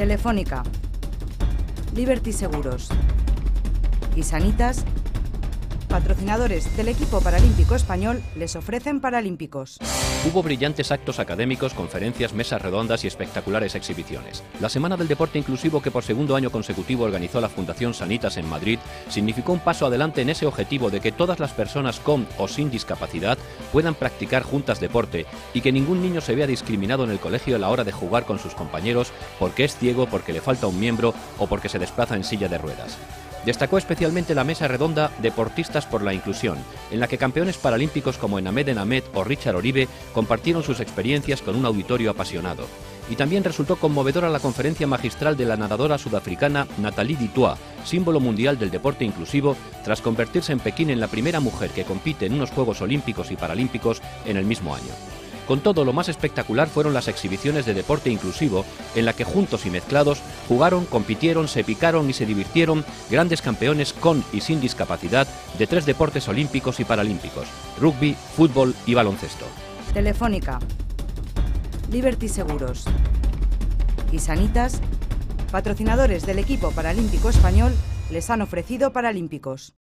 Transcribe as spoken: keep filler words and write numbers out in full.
Telefónica, Liberty Seguros y Sanitas, patrocinadores del equipo paralímpico español, les ofrecen Paralímpicos. Hubo brillantes actos académicos, conferencias, mesas redondas y espectaculares exhibiciones. La Semana del Deporte Inclusivo, que por segundo año consecutivo organizó la Fundación Sanitas en Madrid, significó un paso adelante en ese objetivo de que todas las personas con o sin discapacidad puedan practicar juntas deporte y que ningún niño se vea discriminado en el colegio a la hora de jugar con sus compañeros porque es ciego, porque le falta un miembro o porque se desplaza en silla de ruedas. Destacó especialmente la mesa redonda Deportistas por la Inclusión, en la que campeones paralímpicos como Enamed Enamed o Richard Oribe compartieron sus experiencias con un auditorio apasionado. Y también resultó conmovedora la conferencia magistral de la nadadora sudafricana Nathalie Dutoit, símbolo mundial del deporte inclusivo, tras convertirse en Pekín en la primera mujer que compite en unos Juegos Olímpicos y Paralímpicos en el mismo año. Con todo, lo más espectacular fueron las exhibiciones de deporte inclusivo, en la que juntos y mezclados jugaron, compitieron, se picaron y se divirtieron grandes campeones con y sin discapacidad de tres deportes olímpicos y paralímpicos: rugby, fútbol y baloncesto. Telefónica, Liberty Seguros y Sanitas, patrocinadores del equipo paralímpico español, les han ofrecido Paralímpicos.